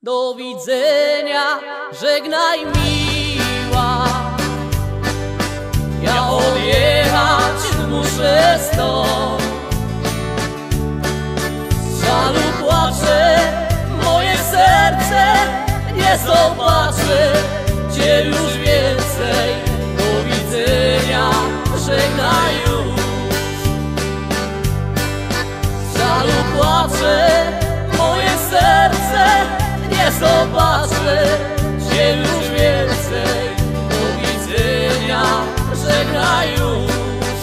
Do widzenia, żegnaj miła. Ja odjechać muszę stąd. Z żalu płacze moje serce, nie zobaczę cię już więcej. Do widzenia, żegnaj już. Z żalu płacze moje serce, nie zobaczę cię już więcej. Do widzenia, żegnaj już.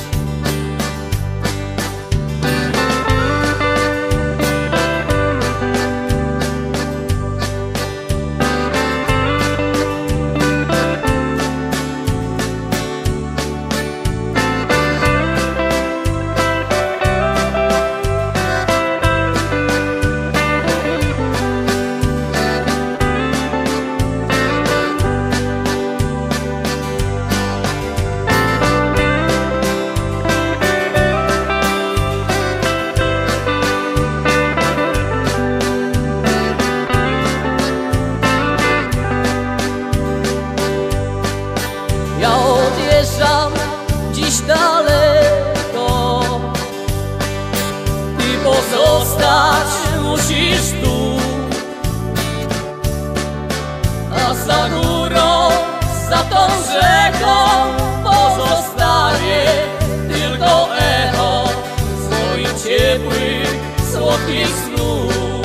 Ja odjeżdżam dziś daleko, ty pozostać musisz tu. A za górą, za tą rzeką pozostaje tylko echo swoich ciepłych, słodkich snów.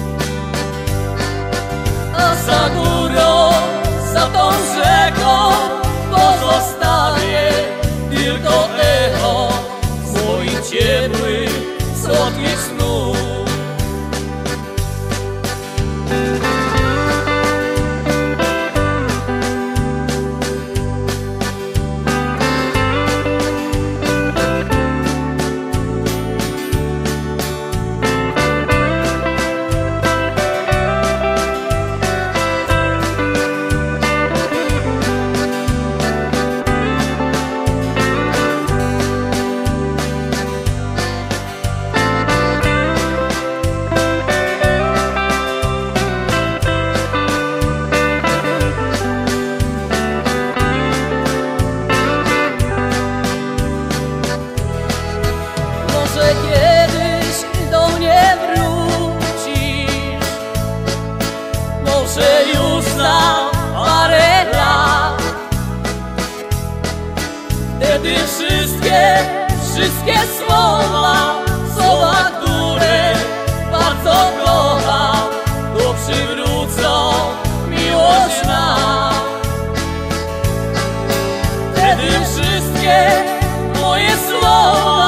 A za górą, za tą rzeką pozostaje tylko echo swoich ciepłych, słodkich snów. Może kiedyś do mnie wrócisz, może już za parę lat. Wtedy wszystkie słowa, które bardzo kocham, to przywrócą miłość nam. Wtedy wszystkie moje słowa,